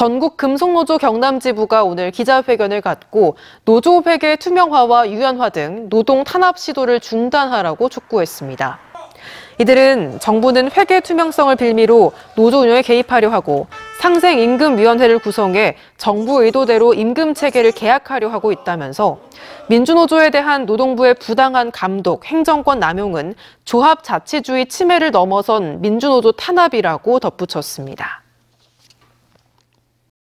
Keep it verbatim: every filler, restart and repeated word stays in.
전국금속노조 경남지부가 오늘 기자회견을 갖고 노조 회계 투명화와 유연화 등 노동 탄압 시도를 중단하라고 촉구했습니다. 이들은 정부는 회계 투명성을 빌미로 노조 운영에 개입하려 하고 상생임금위원회를 구성해 정부 의도대로 임금 체계를 계약하려 하고 있다면서 민주노조에 대한 노동부의 부당한 감독, 행정권 남용은 조합 자치주의 침해를 넘어선 민주노조 탄압이라고 덧붙였습니다.